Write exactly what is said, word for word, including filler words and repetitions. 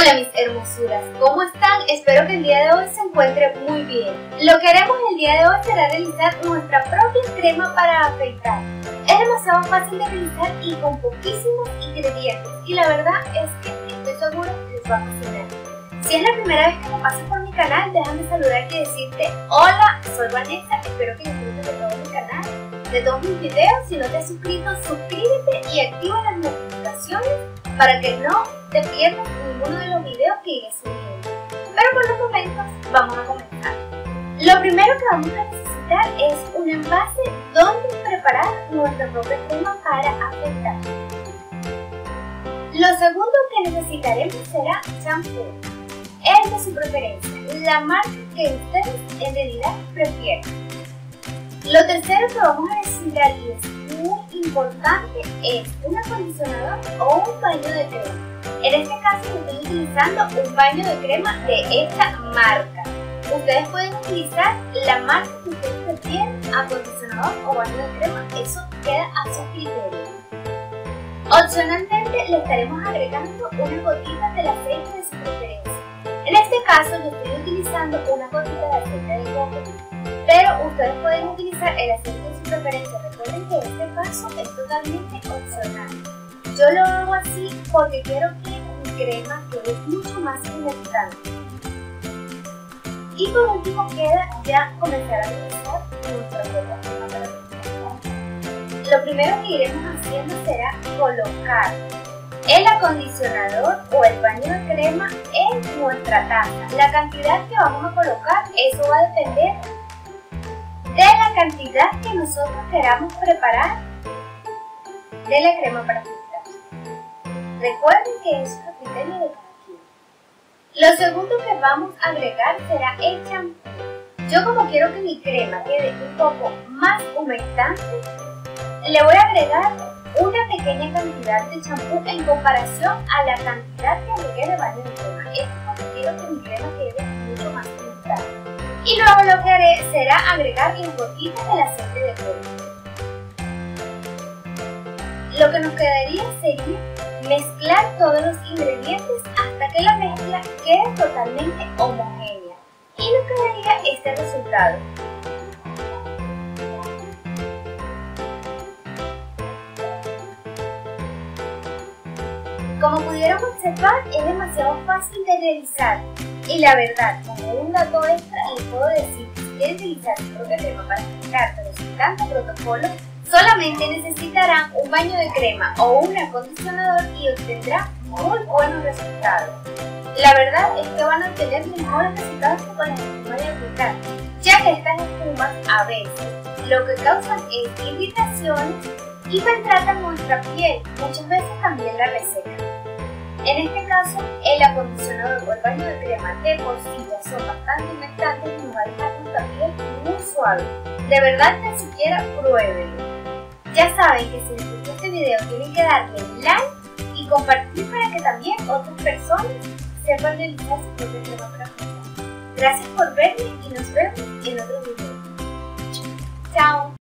Hola mis hermosuras, ¿cómo están? Espero que el día de hoy se encuentren muy bien. Lo que haremos el día de hoy será realizar nuestra propia crema para afeitar. Es demasiado fácil de realizar y con poquísimos ingredientes, y la verdad es que estoy segura que les va a fascinar. Si es la primera vez que me pasas por mi canal, déjame saludarte y decirte hola, soy Vanessa, espero que disfrutes de todo mi canal, de todos mis videos. Si no te has suscrito, suscríbete y activa las notificaciones para que no te pierdas ninguno de los videos que iré subiendo. Pero por los momentos vamos a comenzar. Lo primero que vamos a necesitar es un envase donde preparar nuestra propia crema para afeitar. Lo segundo que necesitaremos será champú, el de su preferencia, la marca que ustedes en realidad prefieren. Lo tercero que vamos a necesitar, y es muy importante, es un acondicionador o un baño de crema. En este caso estoy utilizando un baño de crema de esta marca. Ustedes pueden utilizar la marca que ustedes prefieran, acondicionador o baño de crema, eso queda a su criterio. Opcionalmente le estaremos agregando unas gotitas del aceite de su preferencia. En este caso yo estoy utilizando una gotita de aceite de coco, pero ustedes pueden utilizar el aceite de su preferencia. Recuerden que este paso es totalmente opcional. Yo lo hago así porque quiero que mi crema quede mucho más humectante. Y por último queda ya comenzar a realizar nuestra propia crema para afeitar. Lo primero que iremos haciendo será colocar el acondicionador o el baño de crema en nuestra taza. La cantidad que vamos a colocar, eso va a depender de la cantidad que nosotros queramos preparar de la crema para afeitar. Recuerden que eso es a criterio de cada quien. Lo segundo que vamos a agregar será el champú. Yo, como quiero que mi crema quede un poco más humectante, le voy a agregar una pequeña cantidad de champú en comparación a la cantidad que agregué de baño de crema. Esto es porque quiero que mi crema quede mucho más humectante. Y luego lo que haré será agregar las gotitas del aceite de coco. Lo que nos quedaría sería mezclar todos los ingredientes hasta que la mezcla quede totalmente homogénea. Y nos quedaría este resultado. Como pudieron observar, es demasiado fácil de realizar. Y la verdad, como un dato extra, les puedo decir que si quieren realizar su propia crema para afeitar, pero sin tanto protocolo, solamente necesitarán un baño de crema o un acondicionador y obtendrán muy buenos resultados. La verdad es que van a obtener mejores resultados que con la espuma de afeitar, ya que estas espumas a veces lo que causan es irritaciones y maltratan nuestra piel, muchas veces también la resecan. En este caso, el acondicionador o el baño de crema de por sí ya son bastante humectantes y nos va a dejar nuestra piel muy suave. De verdad, ni siquiera pruébenlo. Ya saben que si les gustó este video tienen que darle like y compartir para que también otras personas sepan realizar su propia crema para afeitar. Gracias por verme y nos vemos en otro video. Chao.